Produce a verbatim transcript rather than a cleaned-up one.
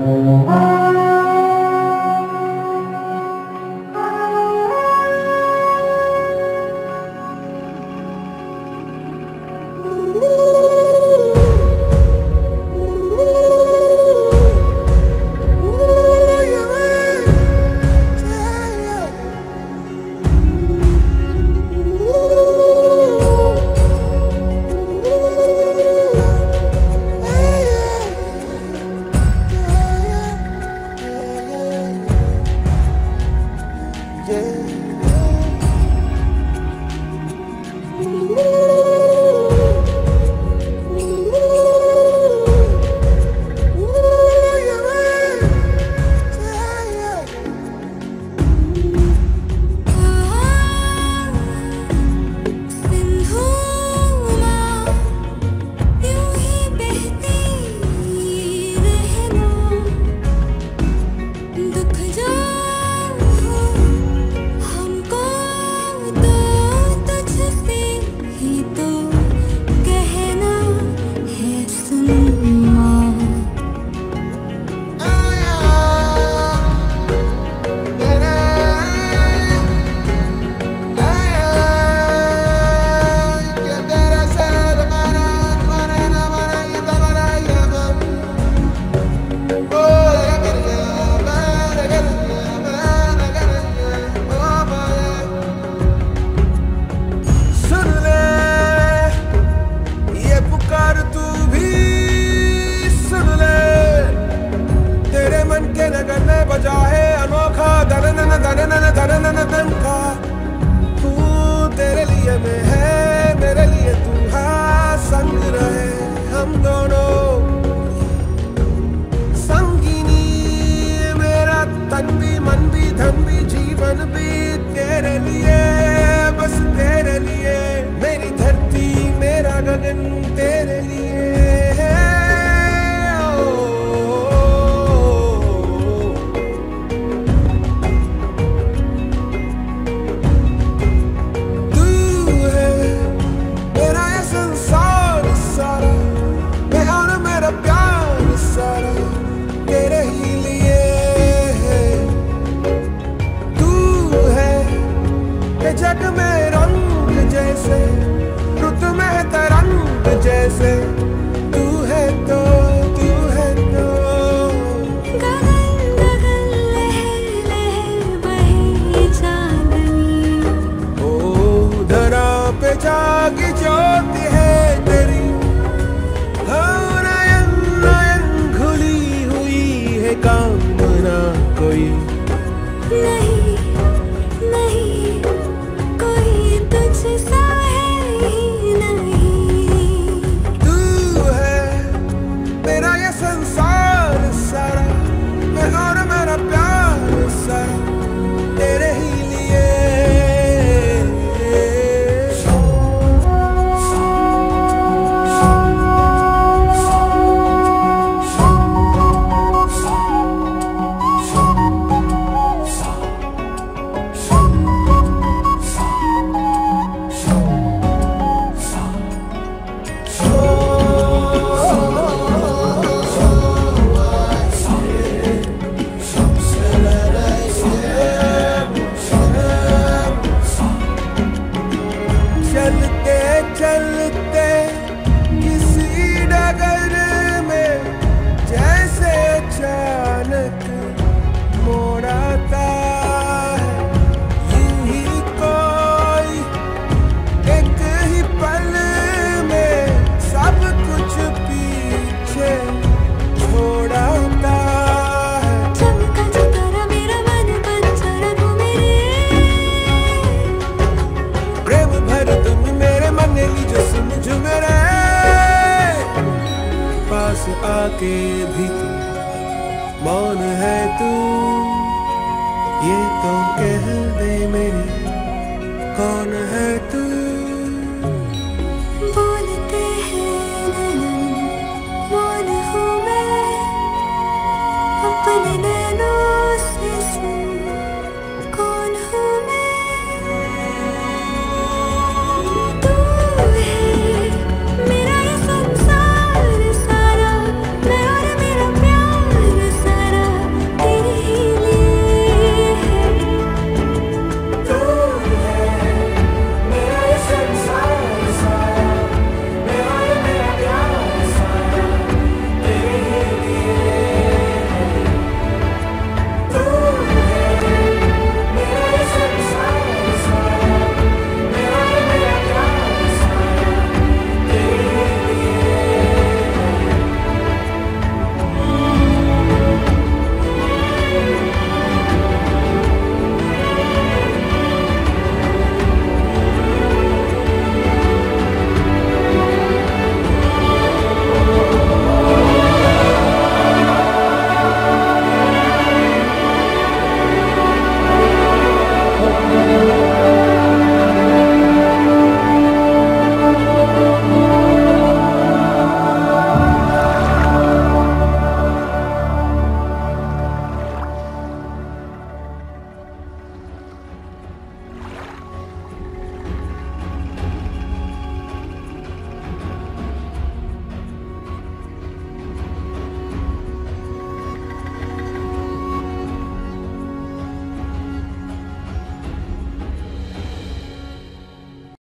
तू तेरे लिए मैं है, मेरे लिए तू है, संग रहे हम दोनों संगीनी। मेरा तन भी मन भी धन भी जीवन भी तेरे लिए, बस तेरे लिए। मेरी धरती मेरा गगन तेरे लिए है। जग में रंग जैसे, रुत में तरंग जैसे, तू है तो तू है तो। गगन गगन लहर लहर बहे चांदनी, ओ धरा पे जागी ज्योति है तेरी। हाँ नयन नयन खुली हुई है कामना कोई नहीं नहीं कोई तुझसा है ही नहीं। तू है मेरा ये संसार सारा, मैं और मेरा प्यार सारा तेरे ही लिए। चलते चलते किसी डगर में जैसे अचानक मोड़ आता है। यूं ही कोई एक ही पल में सब कुछ पीछे छोड़ आता है। चमका सितारा मेरा मन पंचरा तू मेरे, प्रेम भर तुम मेरे मन लीजो समझ मेरे। पास आके भी तू मौन है तू, ये तो कह दे मेरी कौन है तू।